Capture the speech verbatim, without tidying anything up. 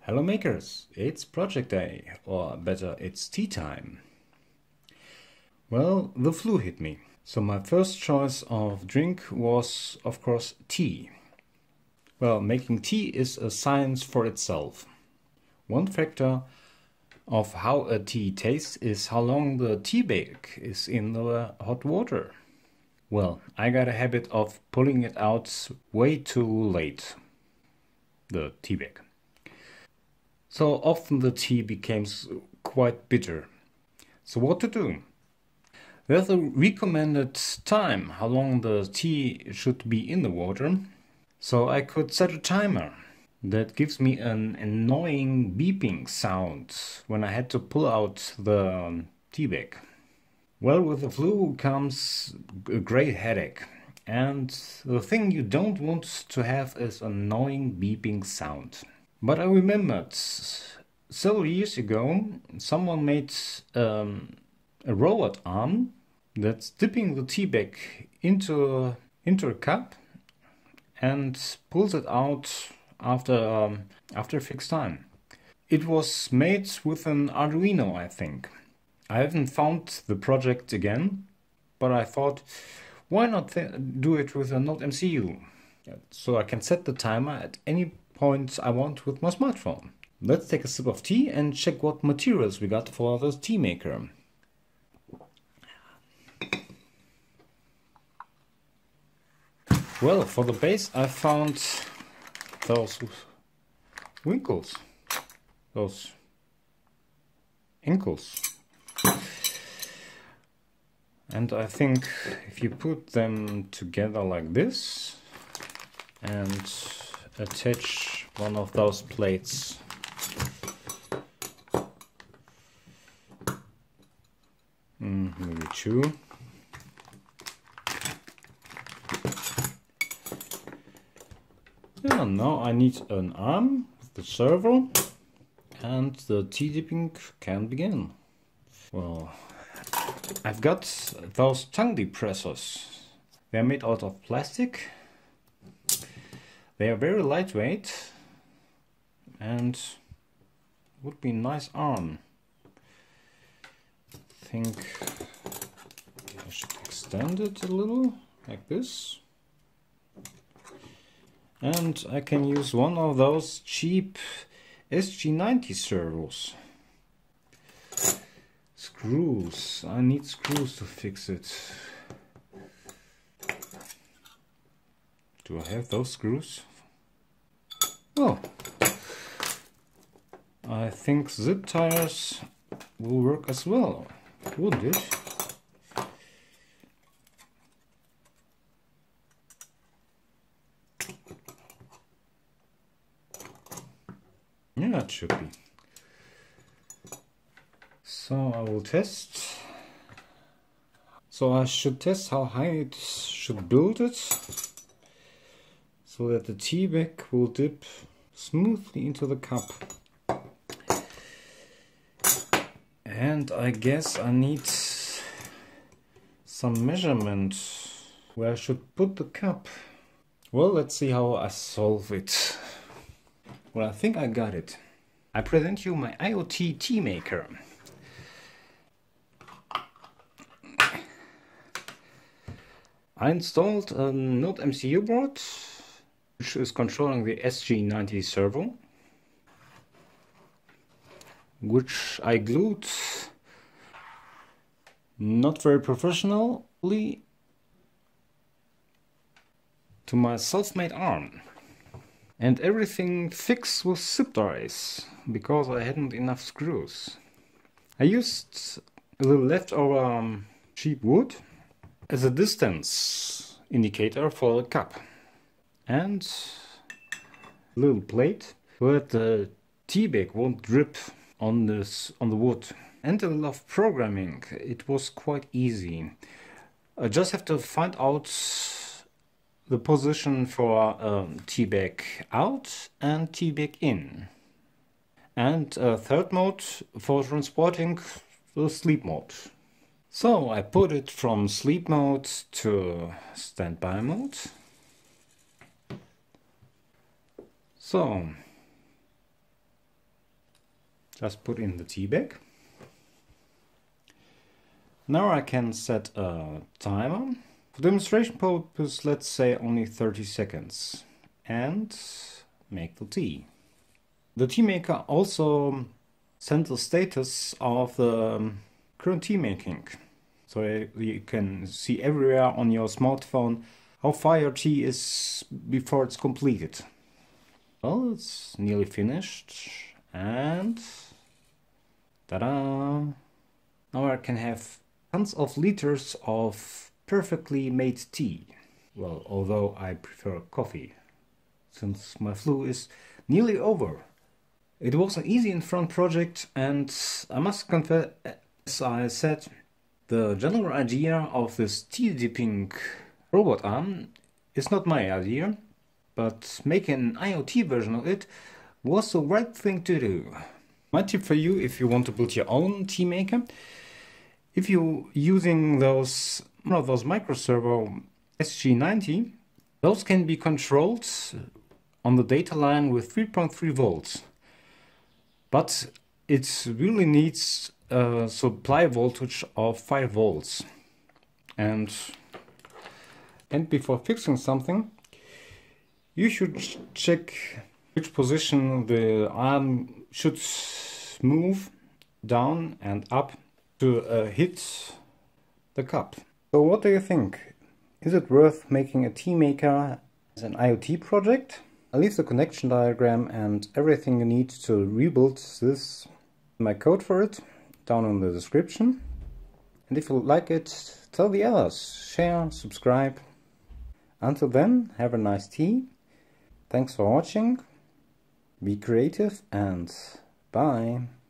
Hello makers, it's project day, or better, it's tea time. Well, the flu hit me, so my first choice of drink was, of course, tea. Well, making tea is a science for itself. One factor of how a tea tastes is how long the tea bag is in the hot water. Well, I got a habit of pulling it out way too late, the tea bag. So often the tea becomes quite bitter. So what to do? There's a recommended time how long the tea should be in the water. So I could set a timer that gives me an annoying beeping sound when I had to pull out the tea bag. Well, with the flu comes a great headache. And the thing you don't want to have is an annoying beeping sound. But I remembered several years ago, someone made um, a robot arm that's dipping the tea bag into, into a cup and pulls it out after, um, after a fixed time. It was made with an Arduino, I think. I haven't found the project again, but I thought, why not do it with a Node M C U? So I can set the timer at any point I want with my smartphone. Let's take a sip of tea and check what materials we got for this tea maker. Well, for the base I found those winkles, those ankles. And I think if you put them together like this and attach one of those plates mm, maybe two. Yeah, now I need an arm with the servo and the tea dipping can begin. Well, I've got those tongue depressors. They're made out of plastic. They are very lightweight and would be a nice arm. I think I should extend it a little, like this. And I can use one of those cheap S G ninety servos. Screws. I need screws to fix it. Do I have those screws? Oh, I think zip ties will work as well, wouldn't it? Yeah, it should be. So I will test. So I should test how high it should build it, so that the tea bag will dip smoothly into the cup. And I guess I need some measurement where I should put the cup. Well, let's see how I solve it. Well, I think I got it. I present you my IoT TeaMaker. I installed a Node M C U board, which is controlling the S G ninety servo, which I glued not very professionally to my self-made arm. And everything fixed with zip ties, because I hadn't enough screws. I used a little leftover um, cheap wood as a distance indicator for the cup. And a little plate so that the tea bag won't drip on this on the wood. And a little of programming. It was quite easy. I just have to find out the position for um, tea bag out and tea bag in. And a third mode for transporting the sleep mode. So I put it from sleep mode to standby mode. So Just put in the tea bag. Now I can set a timer. For demonstration purpose, let's say only thirty seconds. And make the tea. The TeaMaker also sends the status of the current tea making. So you can see everywhere on your smartphone how far your tea is before it's completed. Well, it's nearly finished. And ta-da! Now I can have tons of liters of perfectly made tea. Well, although I prefer coffee, since my flu is nearly over. It was an easy and fun project, and I must confess, as I said, the general idea of this tea dipping robot arm is not my idea, but making an IoT version of it was the right thing to do. My tip for you, if you want to build your own TeaMaker, if you're using those, one of those microservo S G ninety, those can be controlled on the data line with three point three volts. But it really needs a supply voltage of five volts. And, and before fixing something, you should check which position the arm should move down and up to uh, hit the cup. So what do you think? Is it worth making a TeaMaker as an IoT project? I'll leave the connection diagram and everything you need to rebuild this, my code for it, down in the description. And if you like it, tell the others, share, subscribe. Until then, have a nice tea. Thanks for watching. Be creative and bye.